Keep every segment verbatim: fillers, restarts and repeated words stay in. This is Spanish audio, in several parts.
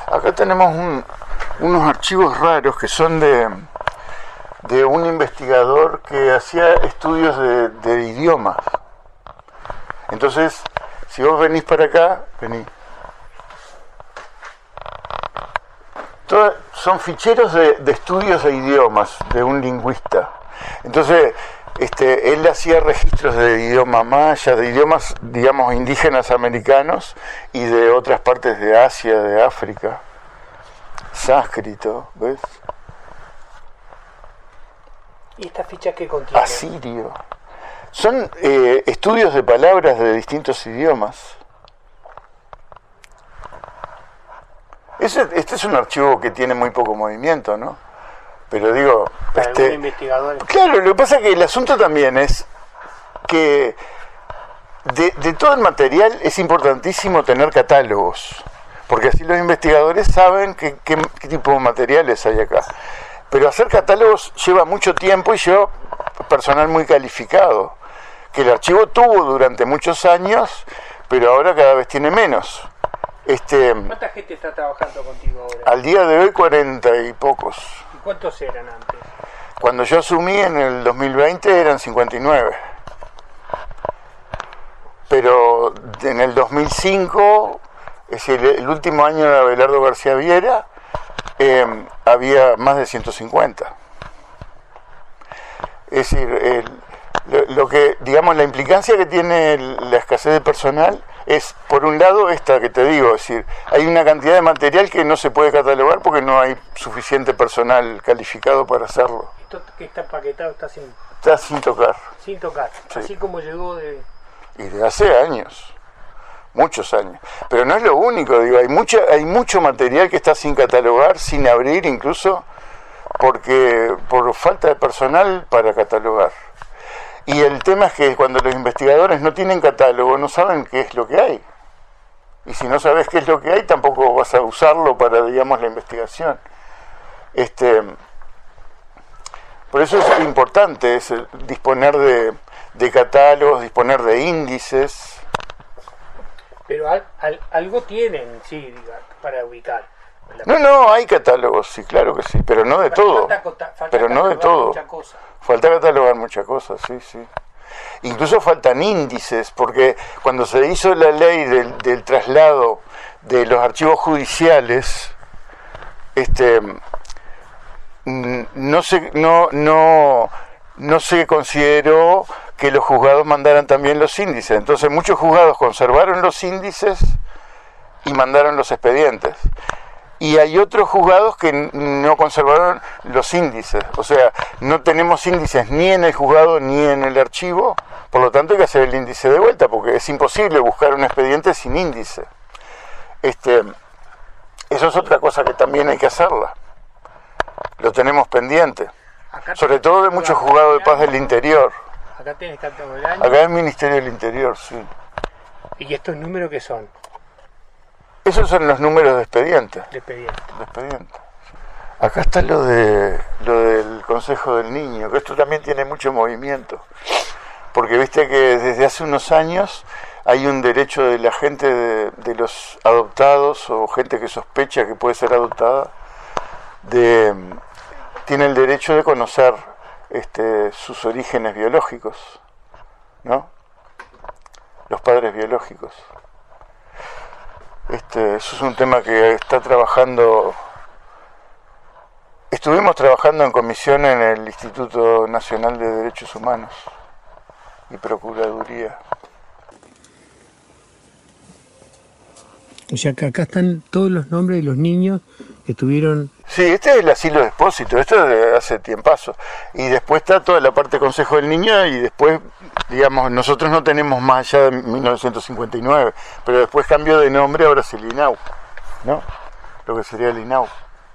Acá tenemos un, unos archivos raros que son de, de un investigador que hacía estudios de, de idiomas. Entonces, si vos venís para acá, vení. Todo, son ficheros de, de estudios de idiomas de un lingüista. Entonces, este, él hacía registros de idioma maya, de idiomas, digamos, indígenas americanos y de otras partes de Asia, de África. Sánscrito, ¿ves? ¿Y esta ficha qué contiene? Asirio. Son eh, estudios de palabras de distintos idiomas. Ese, este es un archivo que tiene muy poco movimiento, ¿no? Pero digo, Para este, investigador. Claro, lo que pasa es que el asunto también es que de, de todo el material es importantísimo tener catálogos, porque así los investigadores saben qué, qué, qué tipo de materiales hay acá. Pero hacer catálogos lleva mucho tiempo y lleva personal muy calificado, que el archivo tuvo durante muchos años, pero ahora cada vez tiene menos. Este, ¿Cuánta gente está trabajando contigo ahora? Al día de hoy cuarenta y pocos. ¿Y cuántos eran antes? Cuando yo asumí en el dos mil veinte eran cincuenta y nueve. Pero en el dos mil cinco, es decir, el último año de Abelardo García Viera, eh, había más de ciento cincuenta. Es decir, el, lo, lo que, digamos, la implicancia que tiene el, la escasez de personal es, por un lado, esta que te digo, es decir, hay una cantidad de material que no se puede catalogar porque no hay suficiente personal calificado para hacerlo. Esto que está empaquetado está sin, Está sin tocar. sin tocar, Sí. así como llegó de... Y de hace años, muchos años. Pero no es lo único, digo, hay mucha, hay mucho material que está sin catalogar, sin abrir incluso, porque por falta de personal para catalogar. Y el tema es que cuando los investigadores no tienen catálogo, no saben qué es lo que hay. Y si no sabes qué es lo que hay, tampoco vas a usarlo para, digamos, la investigación. Este, por eso es importante es el disponer de, de catálogos, disponer de índices. Pero al, al, algo tienen, sí, diga, para ubicar. La... No, no, hay catálogos, sí, claro que sí, pero no de todo. Falta, falta, falta pero no de todo. Muchas cosas. Falta catalogar muchas cosas, sí, sí. Incluso faltan índices, porque cuando se hizo la ley del, del traslado de los archivos judiciales, este, no se, no, no, no se consideró que los juzgados mandaran también los índices. Entonces muchos juzgados conservaron los índices y mandaron los expedientes. Y hay otros juzgados que no conservaron los índices, o sea, no tenemos índices ni en el juzgado ni en el archivo, por lo tanto hay que hacer el índice de vuelta, porque es imposible buscar un expediente sin índice. Este, eso es otra cosa que también hay que hacerla, lo tenemos pendiente, sobre todo de muchos juzgados de paz del interior. Acá tenés carta del año. Acá es el Ministerio del Interior, sí. ¿Y estos números qué son? Esos son los números de expediente. De expediente. De expediente. Acá está lo de lo del Consejo del Niño, que esto también tiene mucho movimiento. Porque viste que desde hace unos años hay un derecho de la gente de, de los adoptados o gente que sospecha que puede ser adoptada, de tiene el derecho de conocer este, sus orígenes biológicos, ¿no? Los padres biológicos. Este, eso es un tema que está trabajando, estuvimos trabajando en comisión en el Instituto Nacional de Derechos Humanos y Procuraduría. O sea que acá están todos los nombres de los niños que tuvieron... Sí, este es el asilo de Expósito, esto es de hace tiempazo. Y después está toda la parte Consejo del Niño y después, digamos, nosotros no tenemos más allá de mil novecientos cincuenta y nueve, pero después cambió de nombre, ahora es el INAU, ¿no? Lo que sería el INAU.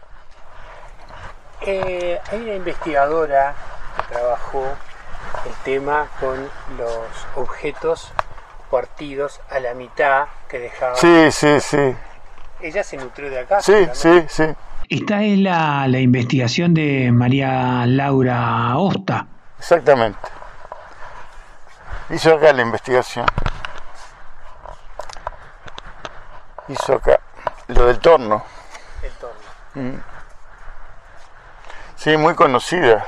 Eh, hay una investigadora que trabajó el tema con los objetos partidos a la mitad que dejaban... Sí, sí, sí. Ella se nutrió de acá. Sí, sí, sí. Esta es la, la investigación de María Laura Osta. Exactamente. Hizo acá la investigación. Hizo acá lo del torno. Mm. Sí, muy conocida.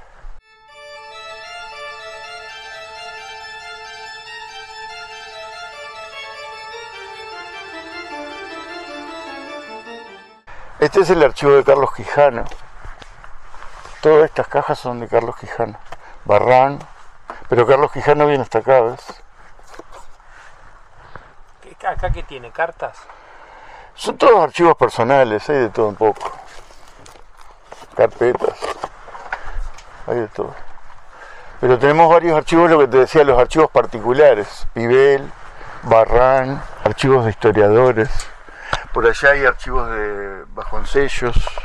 Este es el archivo de Carlos Quijano. Todas estas cajas son de Carlos Quijano. Barrán, pero Carlos Quijano viene hasta acá, ¿ves? ¿Acá qué tiene? ¿Cartas? Son todos archivos personales, hay de todo un poco. Carpetas, hay de todo. Pero tenemos varios archivos, lo que te decía, los archivos particulares. Pibel, Barrán, archivos de historiadores. Por allá hay archivos de Vasconcellos.